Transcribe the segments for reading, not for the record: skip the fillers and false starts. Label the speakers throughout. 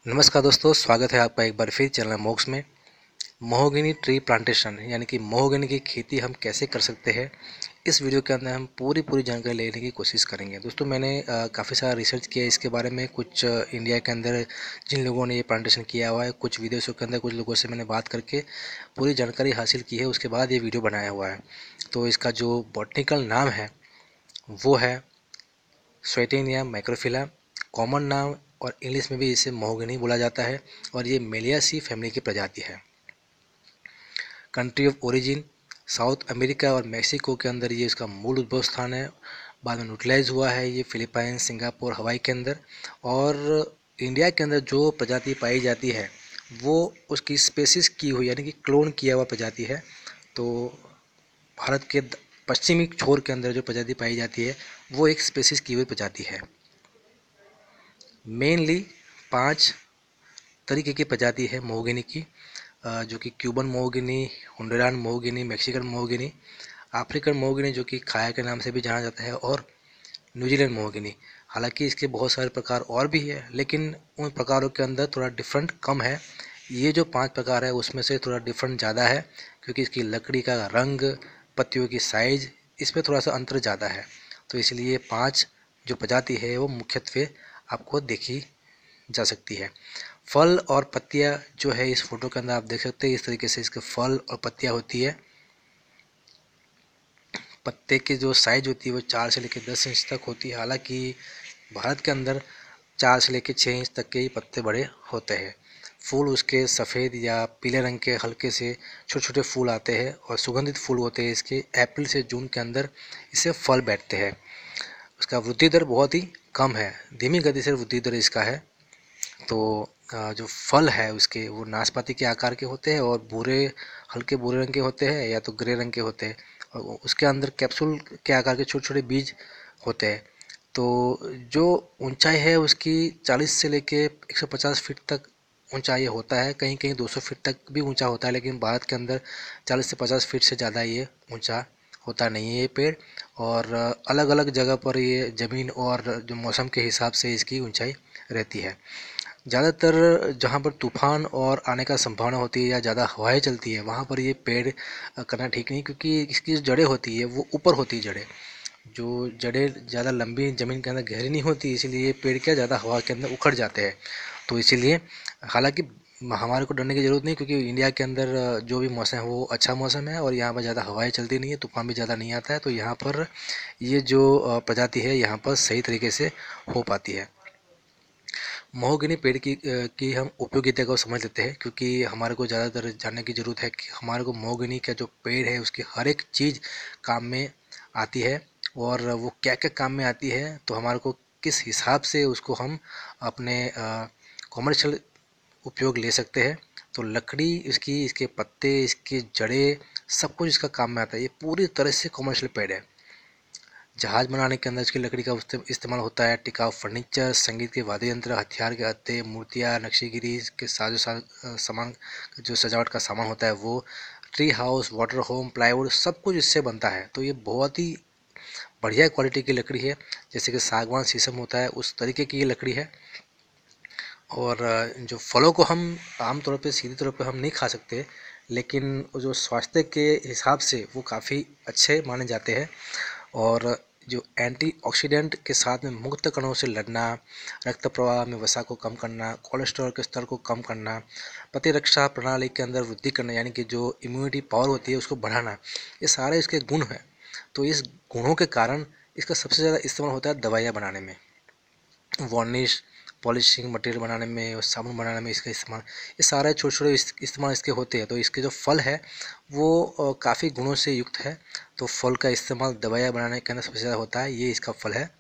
Speaker 1: नमस्कार दोस्तों, स्वागत है आपका एक बार फिर चैनल मोक्स में। महोगनी ट्री प्लांटेशन यानी कि महोगनी की खेती हम कैसे कर सकते हैं, इस वीडियो के अंदर हम पूरी जानकारी लेने की कोशिश करेंगे। दोस्तों, मैंने काफ़ी सारा रिसर्च किया इसके बारे में। कुछ इंडिया के अंदर जिन लोगों ने ये प्लांटेशन किया हुआ है, कुछ विदेशों के अंदर कुछ लोगों से मैंने बात करके पूरी जानकारी हासिल की है, उसके बाद ये वीडियो बनाया हुआ है। तो इसका जो बॉटनिकल नाम है वो है स्वेटेनिया मैक्रोफिला, कॉमन नाम और इंग्लिश में भी इसे महोगनी बोला जाता है, और ये मेलियासी फैमिली की प्रजाति है। Country of origin South America और मैक्सिको के अंदर ये इसका मूल उद्भव स्थान है। बाद में न्यूट्रलाइज हुआ है ये फिलीपाइन, सिंगापुर, हवाई के अंदर। और इंडिया के अंदर जो प्रजाति पाई जाती है वो उसकी स्पेसिस की हुई यानी कि क्लोन किया हुआ प्रजाति है। तो भारत के पश्चिमी छोर के अंदर जो प्रजाति पाई जाती है वो एक स्पेसिस की हुई प्रजाति है। मेनली 5 तरीके की प्रजाति है महोगनी की, जो कि Cuban mahogany, Honduran mahogany, Mexican mahogany, African mahogany जो कि खाया के नाम से भी जाना जाता है, और न्यूजीलैंड महोगनी। हालांकि इसके बहुत सारे प्रकार और भी है, लेकिन उन प्रकारों के अंदर थोड़ा डिफरेंट कम है। ये जो 5 प्रकार है उसमें से थोड़ा डिफरेंट ज़्यादा है, क्योंकि इसकी लकड़ी का रंग, पत्तियों की साइज, इसमें थोड़ा सा अंतर ज़्यादा है। तो इसलिए 5 जो प्रजाति है वो मुख्यत्वे आपको देखी जा सकती है। फल और पत्तियां जो है इस फोटो के अंदर आप देख सकते हैं, इस तरीके से इसके फल और पत्तियां होती है। पत्ते की जो साइज होती है वो 4 से लेकर 10 इंच तक होती है। हालांकि भारत के अंदर 4 से लेकर 6 इंच तक के ही पत्ते बड़े होते हैं। फूल उसके सफ़ेद या पीले रंग के हल्के से छोटे छोटे फूल आते हैं और सुगंधित फूल होते हैं। इसके अप्रैल से जून के अंदर इससे फल बैठते हैं। उसका वृद्धि दर बहुत ही कम है, धीमी गति से वृद्धि दर इसका है। तो जो फल है उसके वो नाशपाती के आकार के होते हैं और हल्के भूरे रंग के होते हैं या तो ग्रे रंग के होते हैं, और उसके अंदर कैप्सूल के आकार के छोटे छोटे बीज होते हैं। तो जो ऊंचाई है उसकी 40 से लेके 150 फीट तक ऊंचाई होता है। कहीं कहीं 200 फीट तक भी ऊंचा होता है, लेकिन भारत के अंदर 40 से 50 फीट से ज़्यादा ये ऊंचा होता नहीं है ये पेड़। और अलग अलग जगह पर ये ज़मीन और जो मौसम के हिसाब से इसकी ऊंचाई रहती है। ज़्यादातर जहाँ पर तूफान और आने का संभावना होती है या ज़्यादा हवाएं चलती है वहाँ पर ये पेड़ करना ठीक नहीं, क्योंकि इसकी जो जड़ें होती है वो ऊपर होती है। जड़ें ज़्यादा लंबी ज़मीन के अंदर गहरी नहीं होती, इसीलिए ये पेड़ क्या ज़्यादा हवा के अंदर उखड़ जाते हैं। तो इसीलिए हालांकि हमारे को डरने की ज़रूरत नहीं, क्योंकि इंडिया के अंदर जो भी मौसम है वो अच्छा मौसम है और यहाँ पर ज़्यादा हवाएं चलती नहीं है, तूफान भी ज़्यादा नहीं आता है। तो यहाँ पर ये जो प्रजाति है यहाँ पर सही तरीके से हो पाती है। महोगनी पेड़ की हम उपयोगिता को समझ लेते हैं, क्योंकि हमारे को ज़्यादातर जानने की ज़रूरत है कि हमारे को महोगनी का जो पेड़ है उसकी हर एक चीज़ काम में आती है, और वो क्या क्या काम में आती है, तो हमारे को किस हिसाब से उसको हम अपने कॉमर्शियल उपयोग ले सकते हैं। तो लकड़ी इसकी, इसके पत्ते, इसकी जड़ें, सब कुछ इसका काम में आता है। ये पूरी तरह से कॉमर्शियल पेड़ है। जहाज बनाने के अंदर इसकी लकड़ी का इस्तेमाल होता है। टिकाऊ फर्नीचर, संगीत के वाद्य यंत्र, हथियार के हत्थे, मूर्तियाँ, नक्शीगिरी के सामान, जो सजावट का सामान होता है वो, tree house, water home, plywood, सब कुछ इससे बनता है। तो ये बहुत ही बढ़िया क्वालिटी की लकड़ी है। जैसे कि सागवान, शीशम होता है उस तरीके की ये लकड़ी है। और जो फलों को हम आमतौर पे सीधे तौर पे हम नहीं खा सकते, लेकिन जो स्वास्थ्य के हिसाब से वो काफ़ी अच्छे माने जाते हैं। और जो एंटीऑक्सीडेंट के साथ में मुक्त कणों से लड़ना, रक्त प्रवाह में वसा को कम करना, कोलेस्ट्रॉल के स्तर को कम करना, प्रतिरक्षा प्रणाली के अंदर वृद्धि करना, यानी कि जो इम्यूनिटी पावर होती है उसको बढ़ाना, ये सारे इसके गुण हैं। तो इस गुणों के कारण इसका सबसे ज़्यादा इस्तेमाल होता है दवाइयाँ बनाने में, वार्निश, पॉलिशिंग मटेरियल बनाने में और साबुन बनाने में इसका इस्तेमाल, ये सारे छोटे छोटे इस्तेमाल इसके होते हैं। तो इसके जो फल है वो काफ़ी गुणों से युक्त है। तो फल का इस्तेमाल दवाइयाँ बनाने के अंदर सबसे ज़्यादा होता है, ये इसका फल है।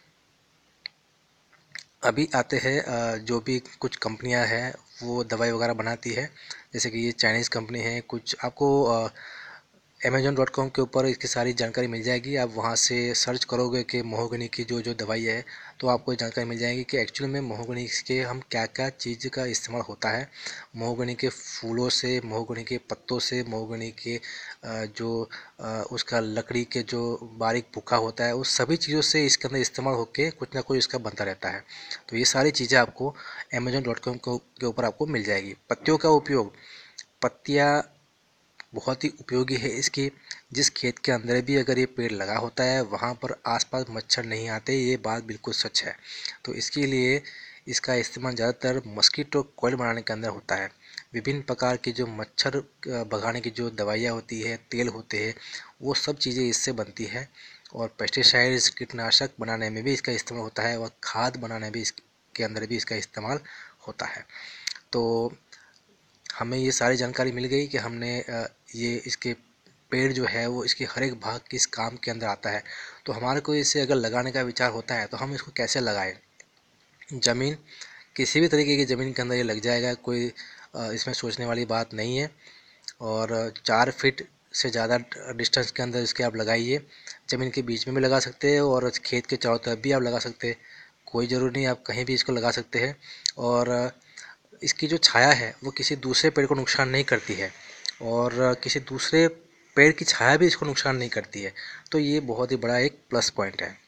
Speaker 1: अभी आते हैं जो भी कुछ कंपनियां हैं वो दवाई वगैरह बनाती है, जैसे कि ये चाइनीज़ कंपनी है। कुछ आपको Amazon.com के ऊपर इसकी सारी जानकारी मिल जाएगी। आप वहाँ से सर्च करोगे कि महोगनी की जो जो दवाई है, तो आपको जानकारी मिल जाएगी कि एक्चुअली में महोगनी के हम क्या क्या चीज़ का इस्तेमाल होता है। महोगनी के फूलों से, महोगनी के पत्तों से, महोगनी के जो उसका लकड़ी के जो बारीक भुक्का होता है, उस सभी चीज़ों से इसके अंदर इस्तेमाल होकर कुछ ना कुछ इसका बनता रहता है। तो ये सारी चीज़ें आपको Amazon.com के ऊपर आपको मिल जाएगी। पत्तियों का उपयोग, पत्तियाँ बहुत ही उपयोगी है इसकी। जिस खेत के अंदर भी अगर ये पेड़ लगा होता है, वहाँ पर आसपास मच्छर नहीं आते, ये बात बिल्कुल सच है। तो इसके लिए इसका इस्तेमाल ज़्यादातर मस्कीटो कॉइल बनाने के अंदर होता है। विभिन्न प्रकार की जो मच्छर भगाने की जो दवाइयाँ होती है, तेल होते हैं, वो सब चीज़ें इससे बनती है। और पेस्टिसाइड्स, कीटनाशक बनाने में भी इसका इस्तेमाल होता है, और खाद बनाने भी इसके अंदर भी इसका इस्तेमाल होता है। तो हमें ये सारी जानकारी मिल गई कि हमने ये इसके पेड़ जो है वो इसके हर एक भाग किस काम के अंदर आता है। तो हमारे को इसे अगर लगाने का विचार होता है तो हम इसको कैसे लगाएं। ज़मीन, किसी भी तरीके की ज़मीन के अंदर ये लग जाएगा, कोई इसमें सोचने वाली बात नहीं है। और 4 फीट से ज़्यादा डिस्टेंस के अंदर इसके आप लगाइए। ज़मीन के बीच में भी लगा सकते हैं और खेत के चारों तरफ भी आप लगा सकते हैं, कोई ज़रूरी नहीं, आप कहीं भी इसको लगा सकते हैं। और इसकी जो छाया है वो किसी दूसरे पेड़ को नुकसान नहीं करती है, और किसी दूसरे पेड़ की छाया भी इसको नुकसान नहीं करती है। तो ये बहुत ही बड़ा एक प्लस पॉइंट है।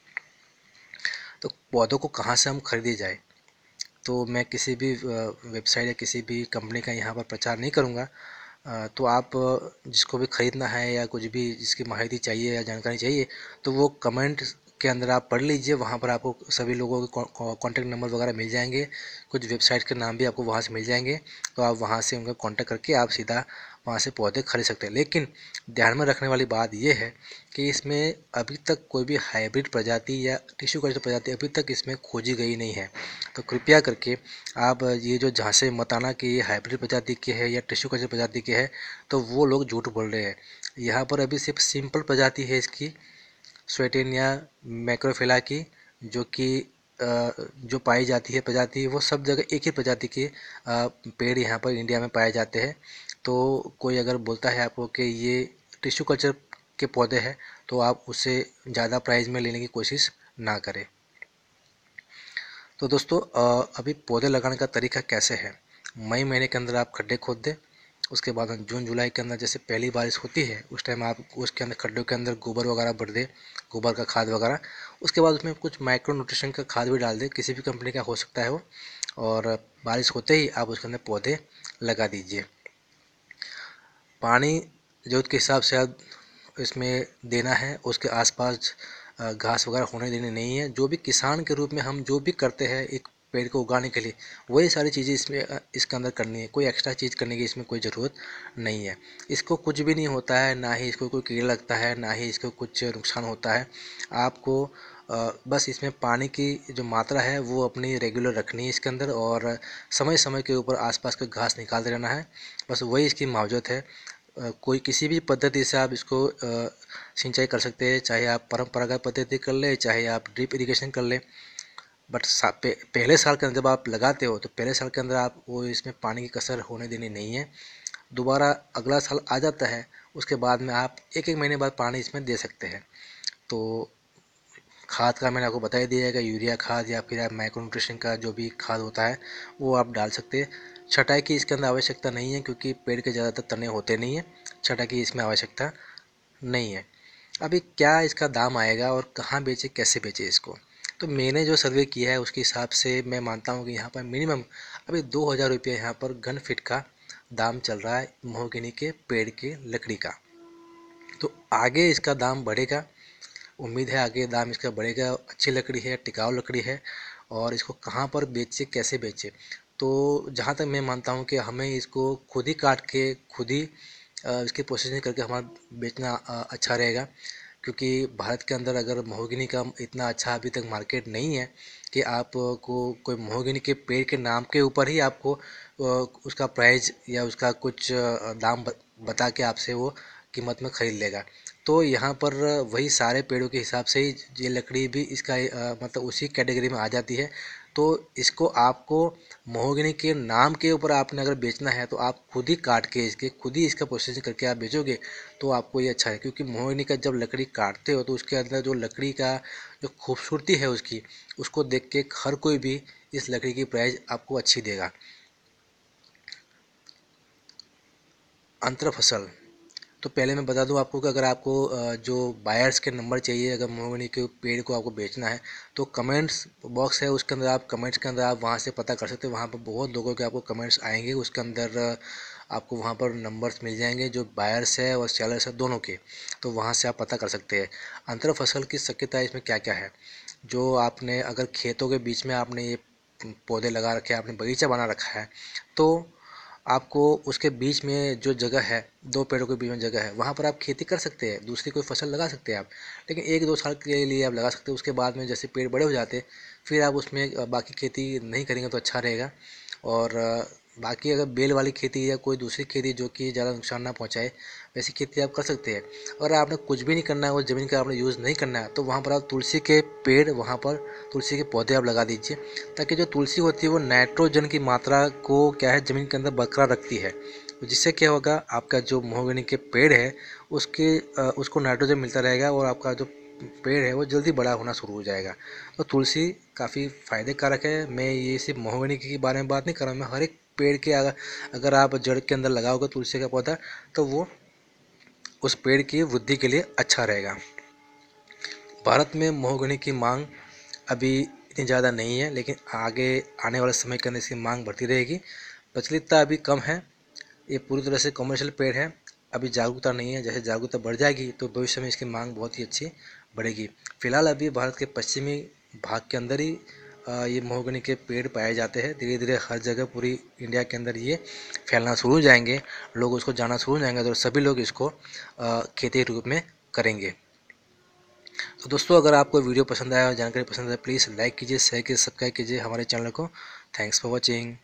Speaker 1: तो पौधों को कहाँ से हम खरीदे जाए, तो मैं किसी भी वेबसाइट या किसी भी कंपनी का यहाँ पर प्रचार नहीं करूँगा। तो आप जिसको भी ख़रीदना है या कुछ भी जिसकी माहिती चाहिए या जानकारी चाहिए, तो वो कमेंट के अंदर आप पढ़ लीजिए। वहाँ पर आपको सभी लोगों के कॉन्टैक्ट नंबर वगैरह मिल जाएंगे, कुछ वेबसाइट के नाम भी आपको वहाँ से मिल जाएंगे। तो आप वहाँ से उनका कॉन्टैक्ट करके आप सीधा वहाँ से पौधे खरीद सकते हैं। लेकिन ध्यान में रखने वाली बात ये है कि इसमें अभी तक कोई भी हाइब्रिड प्रजाति या टिश्यू कल्चर प्रजाति अभी तक इसमें खोजी गई नहीं है। तो कृपया करके आप ये जो झांसे मत आना कि ये हाइब्रिड प्रजाति के है या टिश्यू कल्चर प्रजाति के है, तो वो लोग झूठ बोल रहे हैं। यहाँ पर अभी सिर्फ सिंपल प्रजाति है इसकी, स्वेटेनिया मैक्रोफिला की, जो कि जो पाई जाती है प्रजाति, वो सब जगह एक ही प्रजाति के पेड़ यहाँ पर इंडिया में पाए जाते हैं। तो कोई अगर बोलता है आपको कि ये टिश्यू कल्चर के पौधे हैं, तो आप उसे ज़्यादा प्राइस में लेने की कोशिश ना करें। तो दोस्तों अभी पौधे लगाने का तरीका कैसे है। मई महीने के अंदर आप खड्डे खोद दें। उसके बाद जून जुलाई के अंदर जैसे पहली बारिश होती है, उस टाइम आप उसके अंदर खड्डों के अंदर गोबर वगैरह भर दें, गोबर का खाद वगैरह। उसके बाद उसमें कुछ माइक्रो न्यूट्रिशन का खाद भी डाल दें, किसी भी कंपनी का हो सकता है वो। और बारिश होते ही आप उसके अंदर पौधे लगा दीजिए। पानी ज़रूरत के हिसाब से आप इसमें देना है, उसके आसपास घास वगैरह होने देनी नहीं है। जो भी किसान के रूप में हम जो भी करते हैं एक पेड़ को उगाने के लिए, वही सारी चीज़ें इसमें इसके अंदर करनी है। कोई एक्स्ट्रा चीज़ करने की इसमें कोई ज़रूरत नहीं है। इसको कुछ भी नहीं होता है, ना ही इसको कोई कीड़ा लगता है, ना ही इसको कुछ नुकसान होता है। आपको बस इसमें पानी की जो मात्रा है वो अपनी रेगुलर रखनी है इसके अंदर, और समय समय के ऊपर आसपास का घास निकालते रहना है। बस वही इसकी मावजत है। कोई किसी भी पद्धति से आप इसको सिंचाई कर सकते हैं, चाहे आप परंपरागत पद्धति कर ले, चाहे आप ड्रिप इरिगेशन कर ले। बट पहले साल के अंदर जब आप लगाते हो, तो पहले साल के अंदर आप वो इसमें पानी की कसर होने देनी नहीं है। दोबारा अगला साल आ जाता है, उसके बाद में आप एक एक महीने बाद पानी इसमें दे सकते हैं। तो खाद का मैंने आपको बता ही दिया है कि यूरिया खाद या फिर आप माइक्रो न्यूट्रिशन का जो भी खाद होता है वो आप डाल सकते हैं। छटाई की इसके अंदर आवश्यकता नहीं है, क्योंकि पेड़ के ज़्यादातर तने होते नहीं हैं। छटाई की इसमें आवश्यकता नहीं है। अभी क्या इसका दाम आएगा और कहाँ बेचे, कैसे बेचे इसको, तो मैंने जो सर्वे किया है उसके हिसाब से मैं मानता हूँ कि यहाँ पर मिनिमम अभी 2000 रुपये यहाँ पर घन फीट का दाम चल रहा है महोगनी के पेड़ के लकड़ी का। तो आगे इसका दाम बढ़ेगा, उम्मीद है आगे दाम इसका बढ़ेगा। अच्छी लकड़ी है, टिकाऊ लकड़ी है, और इसको कहाँ पर बेचे, कैसे बेचे, तो जहाँ तक मैं मानता हूँ कि हमें इसको खुद ही काट के खुद ही इसकी प्रोसेसिंग करके हमारा बेचना अच्छा रहेगा। क्योंकि भारत के अंदर अगर महोगनी का इतना अच्छा अभी तक मार्केट नहीं है कि आपको कोई महोगनी के पेड़ के नाम के ऊपर ही आपको उसका प्राइस या उसका कुछ दाम बता के आपसे वो कीमत में ख़रीद लेगा। तो यहाँ पर वही सारे पेड़ों के हिसाब से ही ये लकड़ी भी इसका मतलब उसी कैटेगरी में आ जाती है। तो इसको आपको महोगनी के नाम के ऊपर आपने अगर बेचना है तो आप खुद ही काट के इसके खुद ही इसका प्रोसेसिंग करके आप बेचोगे तो आपको ये अच्छा है, क्योंकि महोगनी का जब लकड़ी काटते हो तो उसके अंदर जो लकड़ी का जो खूबसूरती है उसकी, उसको देख के हर कोई भी इस लकड़ी की प्राइस आपको अच्छी देगा। अंतर फसल, तो पहले मैं बता दूं आपको कि अगर आपको जो बायर्स के नंबर चाहिए, अगर महोगनी के पेड़ को आपको बेचना है तो कमेंट्स बॉक्स है उसके अंदर, आप कमेंट्स के अंदर आप वहां से पता कर सकते हैं। वहां पर बहुत लोगों के आपको कमेंट्स आएंगे, उसके अंदर आपको वहां पर नंबर्स मिल जाएंगे जो बायर्स है और सेलर्स है दोनों के, तो वहां से आप पता कर सकते हैं। अंतर फसल की शक्यता इसमें क्या क्या है, जो आपने अगर खेतों के बीच में आपने ये पौधे लगा रखे हैं, आपने बगीचा बना रखा है, तो आपको उसके बीच में जो जगह है, दो पेड़ों के बीच में जगह है, वहाँ पर आप खेती कर सकते हैं, दूसरी कोई फसल लगा सकते हैं आप। लेकिन 1-2 साल के लिए आप लगा सकते हैं, उसके बाद में जैसे पेड़ बड़े हो जाते हैं फिर आप उसमें बाकी खेती नहीं करेंगे तो अच्छा रहेगा। और बाकी अगर बेल वाली खेती या कोई दूसरी खेती जो कि ज़्यादा नुकसान ना पहुँचाए, वैसी खेती आप कर सकते हैं। अगर आपने कुछ भी नहीं करना है, वो ज़मीन का आपने यूज़ नहीं करना है, तो वहाँ पर आप तुलसी के पेड़, वहाँ पर तुलसी के पौधे आप लगा दीजिए, ताकि जो तुलसी होती है वो नाइट्रोजन की मात्रा को क्या है ज़मीन के अंदर बरकरार रखती है। तो जिससे क्या होगा, आपका जो महोगनी के पेड़ है उसको नाइट्रोजन मिलता रहेगा और आपका जो पेड़ है वो जल्दी बड़ा होना शुरू हो जाएगा। तो तुलसी काफ़ी फ़ायदे कारक है। मैं ये सिर्फ महोगनी के बारे में बात नहीं कर रहा हूँ, मैं हर एक पेड़ के अगर आप जड़ के अंदर लगाओगे तुलसी का पौधा, तो वो उस पेड़ की वृद्धि के लिए अच्छा रहेगा। भारत में महोगनी की मांग अभी इतनी ज़्यादा नहीं है, लेकिन आगे आने वाले समय के अंदर इसकी मांग बढ़ती रहेगी। प्रचलितता अभी कम है, ये पूरी तरह से कमर्शियल पेड़ है, अभी जागरूकता नहीं है। जैसे जागरूकता बढ़ जाएगी तो भविष्य में इसकी मांग बहुत ही अच्छी बढ़ेगी। फिलहाल अभी भारत के पश्चिमी भाग के अंदर ही ये महोगनी के पेड़ पाए जाते हैं। धीरे धीरे हर जगह पूरी इंडिया के अंदर ये फैलना शुरू हो जाएंगे, लोग उसको जाना शुरू हो जाएंगे, तो सभी लोग इसको खेती के रूप में करेंगे। तो दोस्तों, अगर आपको वीडियो पसंद आया और जानकारी पसंद आए, प्लीज़ लाइक कीजिए, शेयर कीजिए, सब्सक्राइब कीजिए हमारे चैनल को। Thanks for watching.